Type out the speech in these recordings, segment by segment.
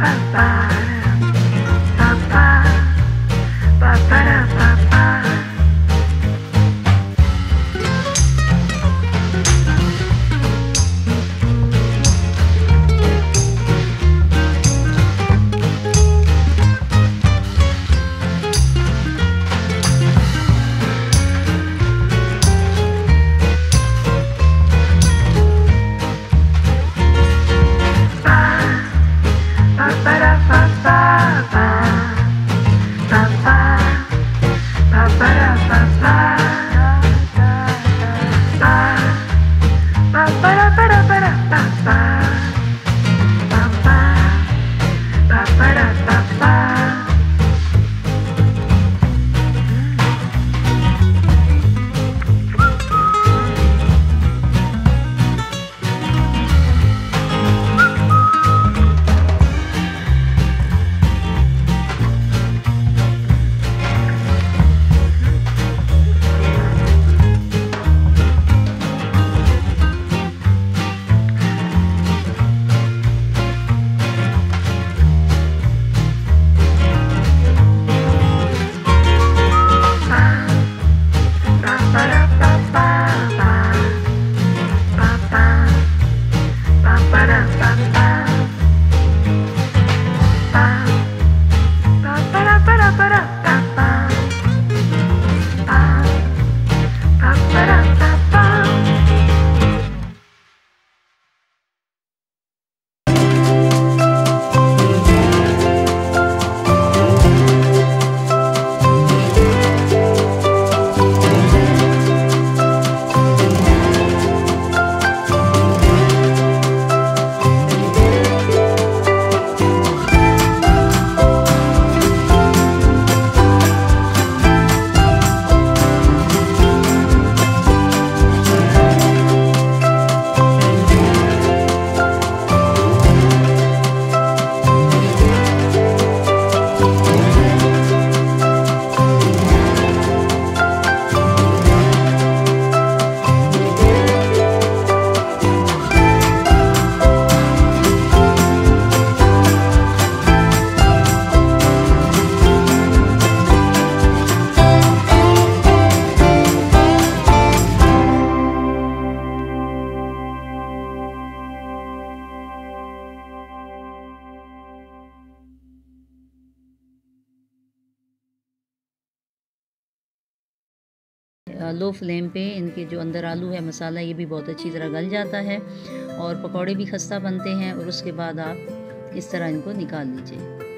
Low flame पे इनके जो अंदर आलू है मसाला ये भी बहुत अच्छी तरह गल जाता है और पकौड़े भी खस्ता बनते हैं। और उसके बाद आप इस तरह इनको निकाल लीजिए।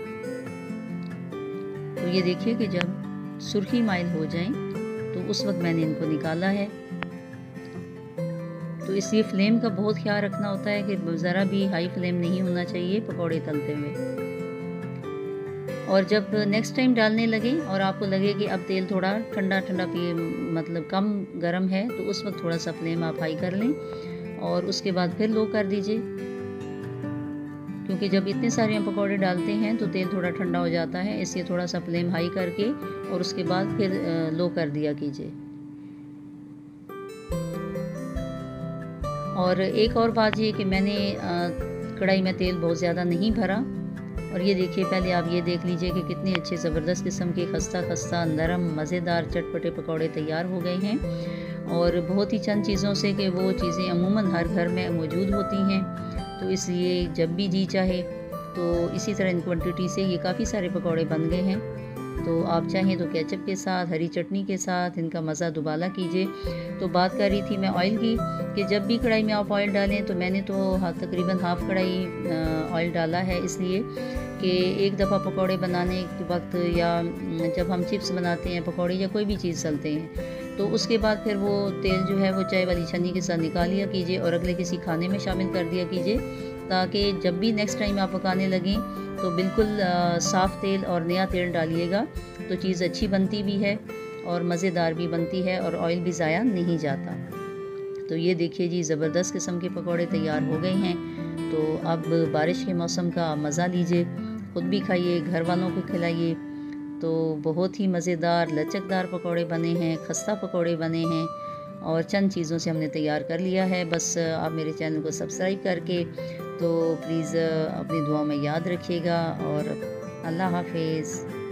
तो ये देखिए कि जब सुर्खी माइल हो जाएं तो उस वक्त मैंने इनको निकाला है। तो इसलिए फ्लेम का बहुत ख्याल रखना होता है कि ज़रा भी हाई फ्लेम नहीं होना चाहिए पकौड़े तलते हुए। और जब नेक्स्ट टाइम डालने लगे और आपको लगे कि अब तेल थोड़ा ठंडा ठंडा पिए मतलब कम गर्म है तो उस वक्त थोड़ा सा फ्लेम आप हाई कर लें और उसके बाद फिर लो कर दीजिए, क्योंकि जब इतने सारे हम पकौड़े डालते हैं तो तेल थोड़ा ठंडा हो जाता है। इसलिए थोड़ा सा फ्लेम हाई करके और उसके बाद फिर लो कर दिया कीजिए। और एक और बात ये कि मैंने कढ़ाई में तेल बहुत ज़्यादा नहीं भरा। और ये देखिए, पहले आप ये देख लीजिए कि कितने अच्छे ज़बरदस्त किस्म के खस्ता खस्ता नरम मज़ेदार चटपटे पकौड़े तैयार हो गए हैं। और बहुत ही चंद चीज़ों से कि वो चीज़ें अमूमन हर घर में मौजूद होती हैं, तो इसलिए जब भी जी चाहे तो इसी तरह इन क्वांटिटी से ये काफ़ी सारे पकौड़े बन गए हैं। तो आप चाहें तो केचप के साथ, हरी चटनी के साथ इनका मज़ा दुबाला कीजिए। तो बात कर रही थी मैं ऑयल की कि जब भी कढ़ाई में आप ऑयल डालें, तो मैंने तो तकरीबन हाफ़ कढ़ाई ऑयल डाला है, इसलिए कि एक दफ़ा पकौड़े बनाने के वक्त या जब हम चिप्स बनाते हैं पकौड़े या कोई भी चीज़ तलते हैं तो उसके बाद फिर वो तेल जो है वो चाय वाली छन्नी के साथ निकाल लिया कीजिए और अगले किसी खाने में शामिल कर दिया कीजिए, ताकि जब भी नेक्स्ट टाइम आप पकाने लगें तो बिल्कुल साफ़ तेल और नया तेल डालिएगा तो चीज़ अच्छी बनती भी है और मज़ेदार भी बनती है और ऑयल भी ज़ाया नहीं जाता। तो ये देखिए जी, ज़बरदस्त किस्म के पकौड़े तैयार हो गए हैं। तो अब बारिश के मौसम का मज़ा लीजिए, ख़ुद भी खाइए, घर वालों को खिलाइए। तो बहुत ही मज़ेदार लचकदार पकौड़े बने हैं, खस्ता पकौड़े बने हैं और चंद चीज़ों से हमने तैयार कर लिया है। बस आप मेरे चैनल को सब्सक्राइब करके तो प्लीज़ अपनी दुआ में याद रखिएगा और अल्लाह हाफ़िज़।